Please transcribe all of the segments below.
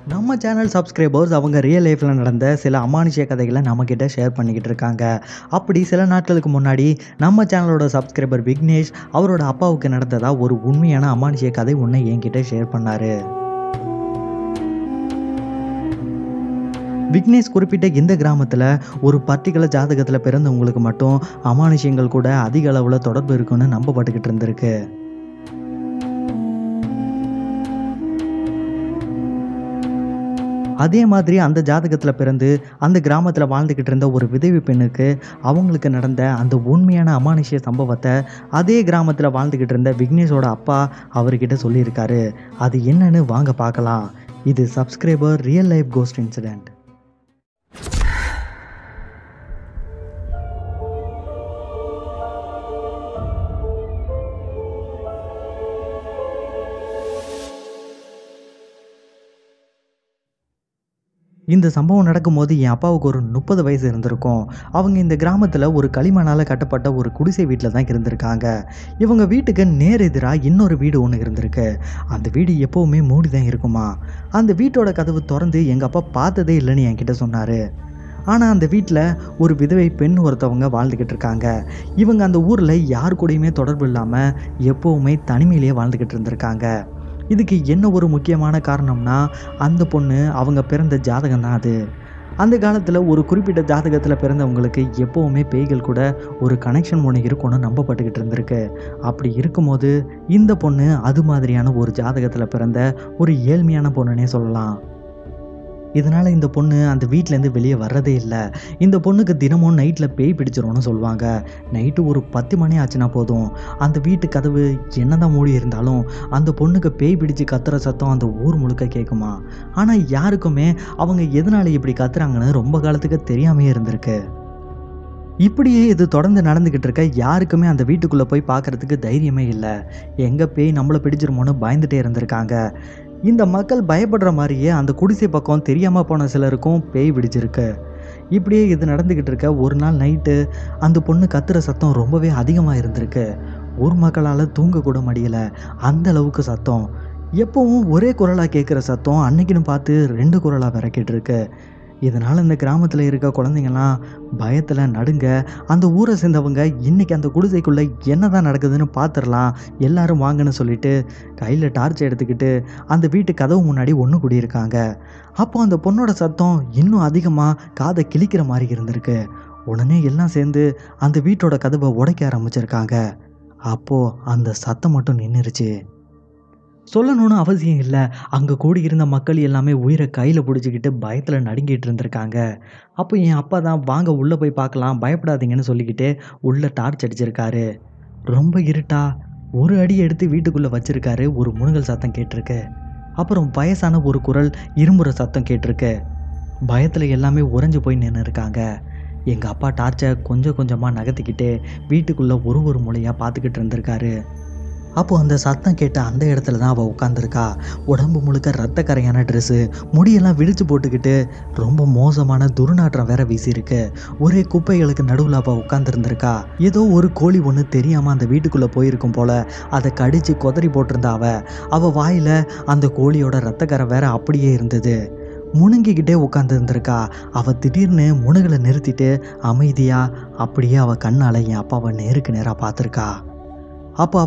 நம்ம channel subscribers அவங்க real லைஃப்பில் நடந்த சில அமானுஷ்ய கதைகளை நம்மக்கிட்ட ஷேர் பண்ணிக்கிட்டு இருக்காங்க. அப்படி சில நாட்களுக்கு முன்னாடி நம்ம சேனலோட சப்ஸ்கிரைபர் விக்னேஷ் அவரோட அப்பாவுக்கு நடந்ததா ஒரு உண்மையான அமானுஷ்ய கதை ஒன்று என்கிட்ட ஷேர் பண்ணார். விக்னேஷ் குறிப்பிட்ட இந்த கிராமத்தில் ஒரு பர்டிகுலர் ஜாதகத்தில் பிறந்தவங்களுக்கு மட்டும் அமானுஷ்யங்கள் கூட அதிக அளவில் தொடர்பு இருக்குன்னு நம்பப்பட்டுக்கிட்டு இருந்திருக்கு. அதே மாதிரி அந்த ஜாதகத்தில் பிறந்து அந்த கிராமத்தில் வாழ்ந்துக்கிட்டு இருந்த ஒரு விதவை பெண்ணுக்கு அவங்களுக்கு நடந்த அந்த உண்மையான அமானுஷ்ய சம்பவத்தை அதே கிராமத்தில் வாழ்ந்துக்கிட்டு இருந்த விக்னேஷோட அப்பா அவர்கிட்ட சொல்லியிருக்காரு. அது என்னன்னு வாங்க பார்க்கலாம். இது subscriber real life ghost incident. இந்த சம்பவம் நடக்கும்போது என் அப்பாவுக்கு ஒரு 30 வயசு இருந்திருக்கும். அவங்க இந்த கிராமத்தில் ஒரு களிமண்ணால் கட்டப்பட்ட ஒரு குடிசை வீட்டில் தான் இருந்திருக்காங்க. இவங்க வீட்டுக்கு நேர் எதிராக இன்னொரு வீடு ஒன்று இருந்திருக்கு. அந்த வீடு எப்போவுமே மூடி தான் இருக்குமா. அந்த வீட்டோட கதவு திறந்து எங்கள் அப்பா பார்த்ததே இல்லைன்னு என்கிட்ட சொன்னார். ஆனால் அந்த வீட்டில் ஒரு விதவை பெண் ஒருத்தவங்க வாழ்ந்துக்கிட்டு இருக்காங்க. இவங்க அந்த ஊரில் யார் கூடயுமே தொடர்பு இல்லாமல் எப்போவுமே தனிமையிலேயே வாழ்ந்துக்கிட்டு இருந்திருக்காங்க. இதுக்கு என்ன ஒரு முக்கியமான காரணம்னா அந்த பொண்ணு அவங்க பிறந்த ஜாதகம் தான் அது. அந்த காலத்தில் ஒரு குறிப்பிட்ட ஜாதகத்தில் பிறந்தவங்களுக்கு எப்போவுமே பேய்கள் கூட ஒரு கனெக்ஷன் ஒன்று இருக்கும்னு நம்பப்பட்டுக்கிட்டு இருந்திருக்கு. அப்படி இருக்கும்போது இந்த பொண்ணு அது மாதிரியான ஒரு ஜாதகத்தில் பிறந்த ஒரு ஏழ்மையான பொண்ணுன்னே சொல்லலாம். இதனால் இந்த பொண்ணு அந்த வீட்டிலேருந்து வெளியே வர்றதே இல்லை. இந்த பொண்ணுக்கு தினமும் நைட்டில் பேய் பிடிச்சிரும்னு சொல்லுவாங்க. நைட்டு ஒரு 10 மணி ஆச்சுன்னா போதும், அந்த வீட்டு கதவு என்னதான் மூடி இருந்தாலும் அந்த பொண்ணுக்கு பேய் பிடிச்சு கத்துற சத்தம் அந்த ஊர் முழுக்க கேட்குமா. ஆனால் யாருக்குமே அவங்க எதனால இப்படி கத்துறாங்கன்னு ரொம்ப காலத்துக்கு தெரியாமே இருந்திருக்கு. இப்படியே இது தொடர்ந்து நடந்துக்கிட்டு இருக்க யாருக்குமே அந்த வீட்டுக்குள்ளே போய் பார்க்குறதுக்கு தைரியமே இல்லை. எங்கே பேய் நம்மளை பிடிச்சிருமோன்னு பயந்துகிட்டே இருந்திருக்காங்க. இந்த மக்கள் பயப்படுற மாதிரியே அந்த குடிசை பக்கம் தெரியாமல் போன சிலருக்கும் பேய் பிடிச்சிருக்கு. இப்படியே இது நடந்துக்கிட்டு இருக்க ஒரு நாள் நைட்டு அந்த பொண்ணு கத்துற சத்தம் ரொம்பவே அதிகமாக இருந்திருக்கு. ஊர் மக்களால் தூங்கக்கூட முடியலை, அந்த அளவுக்கு சத்தம். எப்பவும் ஒரே குரலாக கேட்குற சத்தம் அன்னைக்குன்னு பார்த்து 2 குரலாக வேற கேட்டிருக்கு. இதனால் இந்த கிராமத்தில் இருக்க குழந்தைங்கள்லாம் பயத்தில் நடுங்க அந்த ஊரை சேர்ந்தவங்க இன்றைக்கி அந்த குடிசைக்குள்ளே என்ன தான் நடக்குதுன்னு பார்த்துடலாம் எல்லாரும் வாங்கன்னு சொல்லிட்டு கையில் டார்ச் எடுத்துக்கிட்டு அந்த வீட்டு கதவு முன்னாடி ஒன்று கூடியிருக்காங்க. அப்போ அந்த பொண்ணோட சத்தம் இன்னும் அதிகமாக காதை கிழிக்கிற மாதிரி இருந்திருக்கு. உடனே எல்லாம் சேர்ந்து அந்த வீட்டோட கதவை உடைக்க ஆரம்பிச்சிருக்காங்க. அப்போது அந்த சத்தம் மட்டும் நின்றுருச்சு. சொல்லணும்னு அவசியம் இல்லை, அங்கே கூடியிருந்த மக்கள் எல்லாமே உயிரை கையில் பிடிச்சிக்கிட்டு பயத்தில் நடுங்கிட்டு இருந்திருக்காங்க. அப்போ என் அப்பா தான் வாங்க உள்ளே போய் பார்க்கலாம், பயப்படாதீங்கன்னு சொல்லிக்கிட்டு உள்ளே டார்ச் அடிச்சிருக்காரு. ரொம்ப இருட்டா ஒரு அடி எடுத்து வீட்டுக்குள்ளே வச்சிருக்காரு. ஒரு முணுகல் சத்தம் கேட்டிருக்கு. அப்புறம் வயசான ஒரு குரல் இரும்புற சத்தம் கேட்டிருக்கு. பயத்தில் எல்லாமே உறைஞ்சு போய் நின்று இருக்காங்க. எங்கள் அப்பா டார்ச்சை கொஞ்சம் கொஞ்சமாக நகர்த்திக்கிட்டு வீட்டுக்குள்ளே ஒரு மூலையாக பார்த்துக்கிட்டு இருந்திருக்காரு. அப்போது அந்த சத்தம் கேட்ட அந்த இடத்துல தான் அவள் உட்காந்துருக்கா. உடம்பு முழுக்க ரத்த கரையான ட்ரெஸ்ஸு, முடியெல்லாம் விழிச்சு போட்டுக்கிட்டு ரொம்ப மோசமான துர்நாற்றம் வேற வீசியிருக்கு. ஒரே குப்பைகளுக்கு நடுவில் அவள் உட்காந்துருந்துருக்கா. ஏதோ ஒரு கோழி ஒன்று தெரியாமல் அந்த வீட்டுக்குள்ளே போயிருக்கும் போல் அதை கடித்து கொதறி போட்டிருந்தா அவள் வாயில் அந்த கோழியோட ரத்தக்கரை வேற அப்படியே இருந்தது. முணுங்கிக்கிட்டே உட்காந்துருந்துருக்கா. அவள் திடீர்னு முணுகளை நிறுத்திட்டு அமைதியாக அப்படியே அவள் கண்ணால் என் அப்பாவை நேருக்கு நேராக பார்த்துருக்கா. அப்போ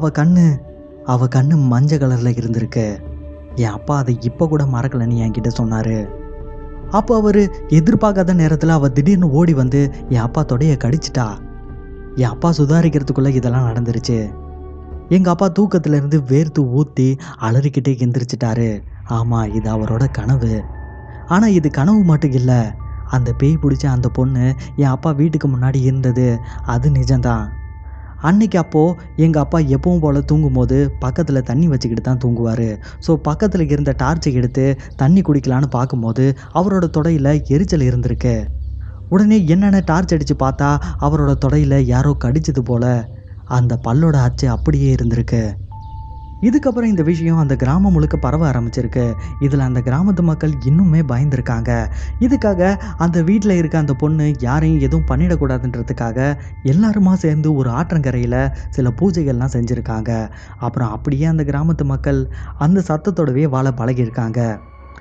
அவள் கண்ணு மஞ்சள் கலரில் இருந்திருக்கு. என் அப்பா அதை இப்போ கூட மறக்கலைன்னு என்கிட்ட சொன்னார். அப்போ அவர் எதிர்பார்க்காத நேரத்தில் அவள் திடீர்னு ஓடி வந்து என் அப்பா தொடையை கடிச்சிட்டா. என் அப்பா சுதாரிக்கிறதுக்குள்ளே இதெல்லாம் நடந்துருச்சு. எங்கள் அப்பா தூக்கத்திலேருந்து வேர்த்து ஊற்றி அலறிக்கிட்டே எந்திரிச்சிட்டாரு. ஆமாம், இது அவரோட கனவு. ஆனால் இது கனவு மட்டும் இல்லை, அந்த பேய் பிடிச்ச அந்த பொண்ணு என் அப்பா வீட்டுக்கு முன்னாடி இருந்தது அது நிஜம்தான். அன்னைக்கு அப்போது எங்கள் அப்பா எப்பவும் போல் தூங்கும்போது பக்கத்தில் தண்ணி வச்சுக்கிட்டு தான் தூங்குவார். ஸோ பக்கத்தில் இருந்த டார்ச்சை எடுத்து தண்ணி குடிக்கலான்னு பார்க்கும்போது அவரோட தொடையில் எரிச்சல் இருந்திருக்கு. உடனே என்னென்ன டார்ச் அடித்து பார்த்தா அவரோட தொடையில் யாரோ கடிச்சது போல் அந்த பல்லோட அச்சு அப்படியே இருந்திருக்கு. இதுக்கப்புறம் இந்த விஷயம் அந்த கிராமம் முழுக்க பரவ ஆரம்பிச்சிருக்கு. இதில் அந்த கிராமத்து மக்கள் இன்னுமே பயந்துருக்காங்க. இதுக்காக அந்த வீட்டில் இருக்க அந்த பொண்ணு யாரையும் எதுவும் பண்ணிடக்கூடாதுன்றதுக்காக எல்லாருமா சேர்ந்து ஒரு ஆற்றங்கரையில் சில பூஜைகள்லாம் செஞ்சுருக்காங்க. அப்புறம் அப்படியே அந்த கிராமத்து மக்கள் அந்த சத்தத்தோடவே வாழ பழகியிருக்காங்க.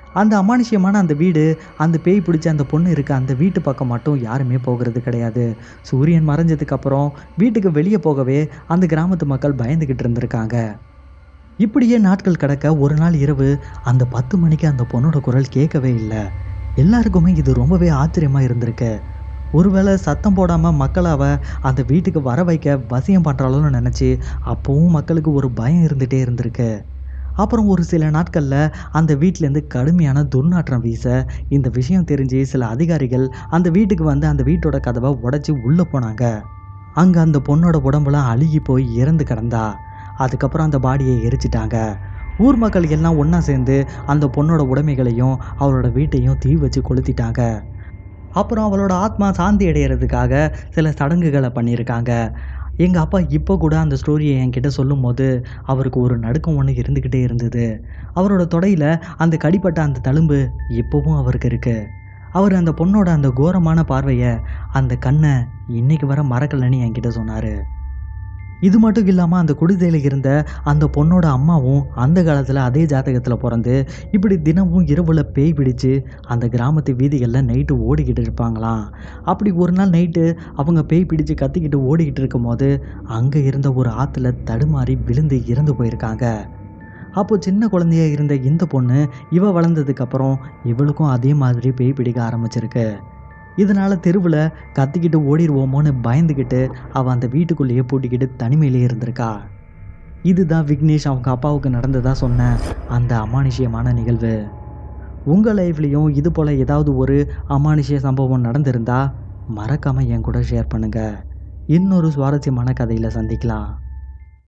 அந்த அமானுஷ்யமான அந்த வீடு, அந்த பேய் பிடிச்ச அந்த பொண்ணு இருக்க அந்த வீட்டு பக்கம் மட்டும் யாருமே போகிறது கிடையாது. சூரியன் மறைஞ்சதுக்கப்புறம் வீட்டுக்கு வெளியே போகவே அந்த கிராமத்து மக்கள் பயந்துக்கிட்டு இருந்திருக்காங்க. இப்படியே நாட்கள் கடக்க ஒரு நாள் இரவு அந்த 10 மணிக்கு அந்த பொண்ணோட குரல் கேட்கவே இல்லை. எல்லாருக்குமே இது ரொம்பவே ஆச்சரியமாக இருந்திருக்கு. ஒருவேளை சத்தம் போடாமல் மக்களை அவ அந்த வீட்டுக்கு வர வைக்க வசியம் பண்ணுறாளோன்னு நினச்சி அப்போவும் மக்களுக்கு ஒரு பயம் இருந்துகிட்டே இருந்திருக்கு. அப்புறம் ஒரு சில நாட்களில் அந்த வீட்டிலேருந்து கடுமையான துர்நாற்றம் வீச இந்த விஷயம் தெரிஞ்சு சில அதிகாரிகள் அந்த வீட்டுக்கு வந்து அந்த வீட்டோட கதவை உடைச்சி உள்ளே போனாங்க. அங்கே அந்த பொண்ணோட உடம்புலாம் அழுகி போய் இறந்து கிடந்தா. அதுக்கப்புறம் அந்த பாடியை எரிச்சிட்டாங்க. ஊர் மக்கள் எல்லாம் ஒன்றா சேர்ந்து அந்த பொண்ணோட உடைமைகளையும் அவளோட வீட்டையும் தீ வச்சு கொளுத்திட்டாங்க. அப்புறம் அவளோட ஆத்மா சாந்தி அடைகிறதுக்காக சில சடங்குகளை பண்ணியிருக்காங்க. எங்கள் அப்பா இப்போ கூட அந்த ஸ்டோரியை என்கிட்ட சொல்லும்போது அவருக்கு ஒரு நடுக்கம் ஒன்று இருந்துக்கிட்டே இருந்தது. அவரோட தொடையில் அந்த கடிப்பட்ட அந்த தழும்பு இப்போவும் அவருக்கு இருக்குது. அவர் அந்த பொண்ணோட அந்த கோரமான பார்வையை, அந்த கண்ணை இன்னைக்கு வர மறக்கலைன்னு என்கிட்ட சொன்னார். இது மட்டும் இல்லாமல் அந்த குடிசையில் இருந்த அந்த பொண்ணோட அம்மாவும் அந்த காலத்தில் அதே ஜாதகத்தில் பிறந்து இப்படி தினமும் இரவில் பேய் பிடிச்சு அந்த கிராமத்து வீதிகளில் நைட்டு ஓடிக்கிட்டு இருப்பாங்களாம். அப்படி ஒரு நாள் நைட்டு அவங்க பேய் பிடிச்சு கத்திக்கிட்டு ஓடிக்கிட்டு இருக்கும் போது அங்கே இருந்த ஒரு ஆற்றுல தடுமாறி விழுந்து இறந்து போயிருக்காங்க. அப்போது சின்ன குழந்தையா இருந்த இந்த பொண்ணு இவ வளர்ந்ததுக்கப்புறம் இவளுக்கும் அதே மாதிரி பேய் பிடிக்க ஆரம்பிச்சிருக்கு. இதனால் தெருவில் கத்திக்கிட்டு ஓடிடுவோமோன்னு பயந்துக்கிட்டு அவள் அந்த வீட்டுக்குள்ளேயே பூட்டிக்கிட்டு தனிமையிலே இருந்திருக்கா. இதுதான் விக்னேஷ் அவங்க அப்பாவுக்கு நடந்ததா சொன்ன அந்த அமானுஷ்யமான நிகழ்வு. உங்கள் லைஃப்லேயும் இது போல் ஏதாவது ஒரு அமானுஷ்ய சம்பவம் நடந்திருந்தா மறக்காமல் என் கூட ஷேர் பண்ணுங்கள். இன்னொரு சுவாரஸ்யமான கதையில் சந்திக்கலாம்.